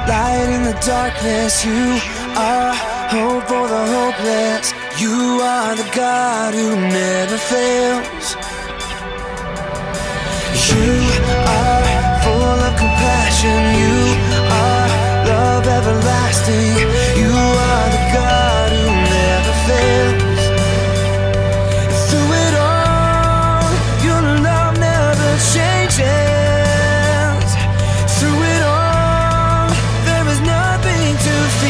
light in the darkness. You are hope for the hopeless. You are the God who never fails. You are full of compassion. You are love everlasting. You are the God who never fails. Through it all, your love never changes. Through it all, there is nothing to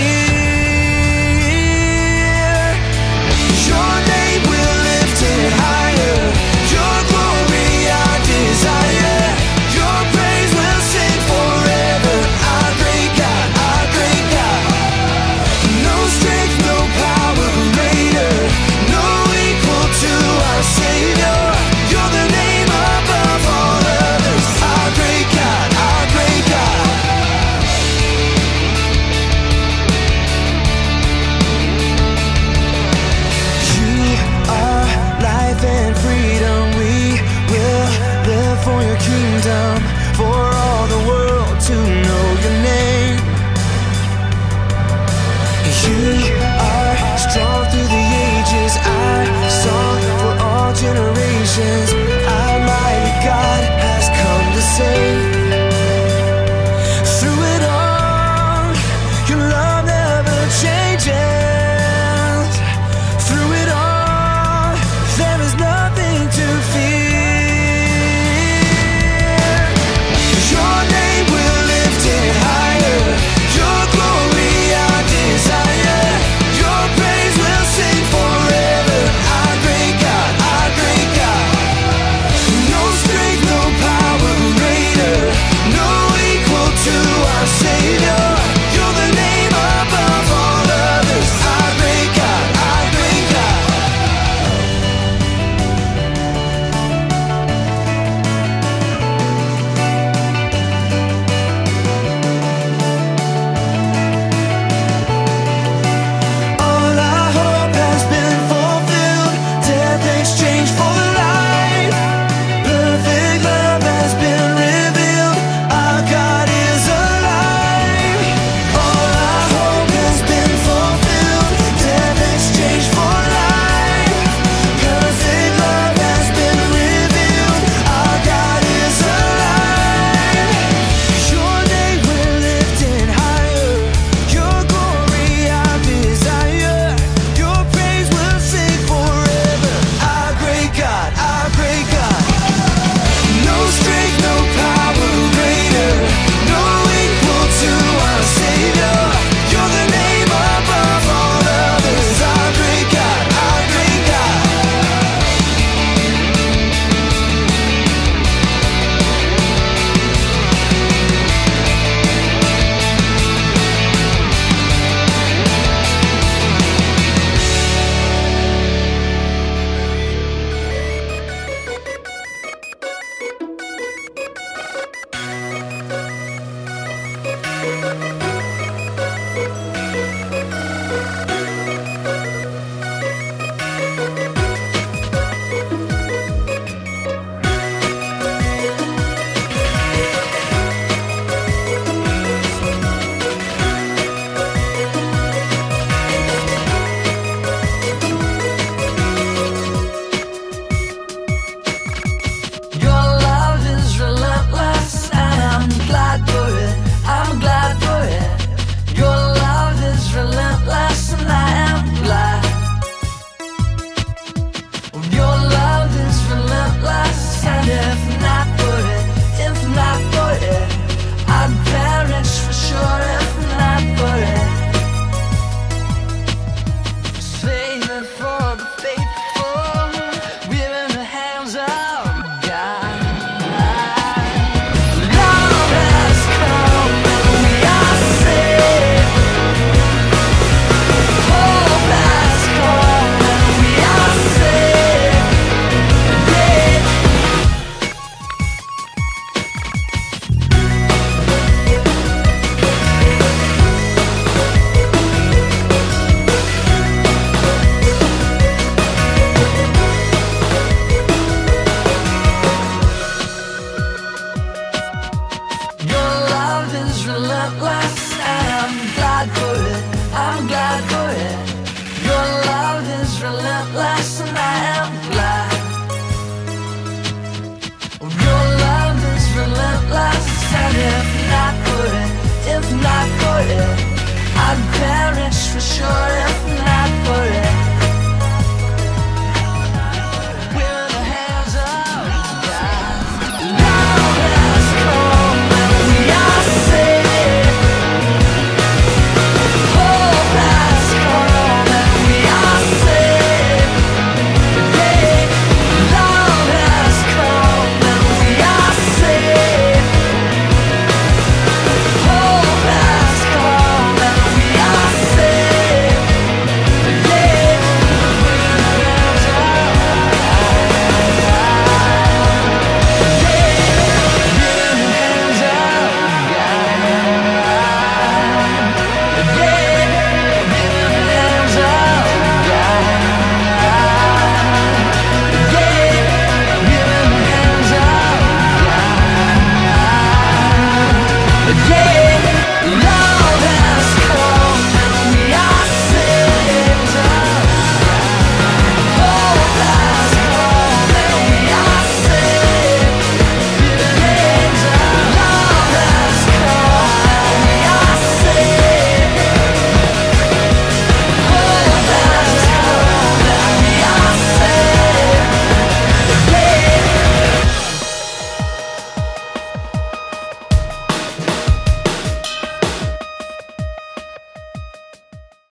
fear. Your name will lift it higher. Your glory our desire. Your praise will sing forever. Our great God, our great God. No strength, no power greater, no equal to our Savior. You're the name above all others. Our great God, our great God. You are life and freedom. We will live for your kingdom, for all the world to know your name. You are strong through the ages, our song for all generations. Our mighty God has come to save. Through it all, your love never changes. Through it all, there is nothing to fear. Your name will lift it higher. Your glory our desire. Your praise will sing forever. Our great God, our great God. No strength, no power greater, no equal to our Savior. You're the name above all others. Our great God, our great God. All our hope has been fulfilled. Death exchanged for life. Perfect love has been revealed. Our God is alive. All our hope has been fulfilled. Death exchanged for life. Perfect love has been revealed. Our God is alive. Your name will lift it higher. Your glory our desire. Your praise will sing forever. Our great God, our great God. No strength, no power greater, no equal to our Savior. You're the name above all others. Our great God, our great God. Your love is relentless, and I'm glad for it. I'm glad for it. Your love is relentless, and I am glad. Your love is relentless, and if not for it, I'd perish for sure. If not for it, save it for the faithful. We're in the hands of God. Love has come and we are saved. Hope has come and we are saved. Yeah. Your love is relentless. relentless, and I am glad. Your love is relentless, and if not for it, I'd perish for sure. If not for it, we're in the hands of God. Love has come and we are saved. Hope has come and we are saved. Yeah, love has come and we are saved. Hope has come and we are saved. Yeah, we're in the hands of yeah,